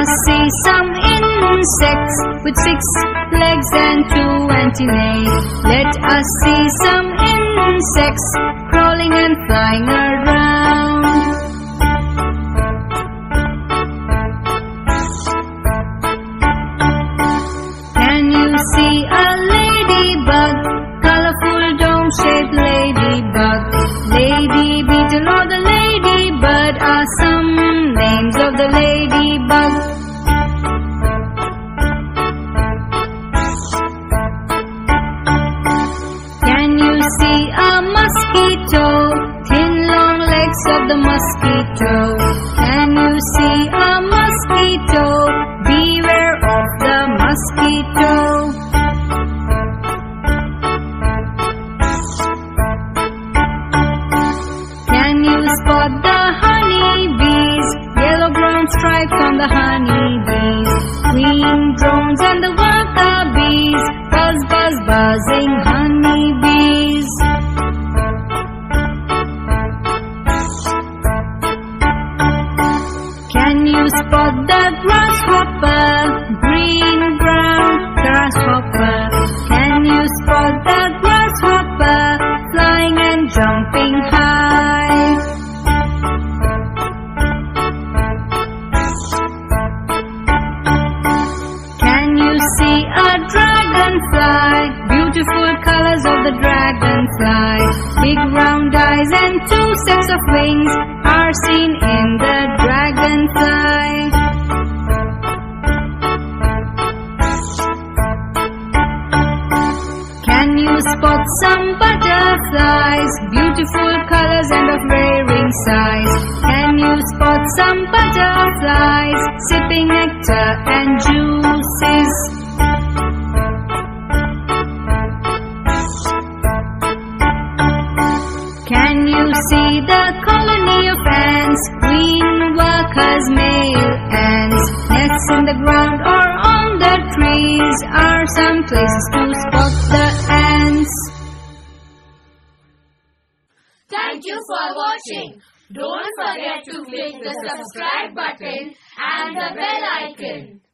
us see some insects with 6 legs and 2 antennae. Let us see some insects crawling and flying around. Can you see a ladybug? Colorful dome-shaped ladybug. Lady beetle or the ladybird are some names of the ladybug. Can you see a mosquito? Thin long legs of the mosquito. Can you see a mosquito? Beware of the mosquito. Can you spot the honeybees? Yellow brown stripes on the honeybees. Green drones and the worker bees. Buzz, buzz, buzzing honeybees. Can you spot the grasshopper? Green, brown grasshopper. Can you spot the grasshopper? Flying and jumping high. Can you see a dragonfly? Beautiful colors of the dragonfly. Big round eyes and 2 sets of wings are seen in the dragonfly. Can you spot some butterflies? Beautiful colors and of varying size. Can you spot some butterflies? Sipping nectar and juices. Can you see the colony of ants? Green workers, male ants. Nests in the ground or on the trees are some places to spot the ants. Thank you for watching. Don't forget to click the subscribe button and the bell icon.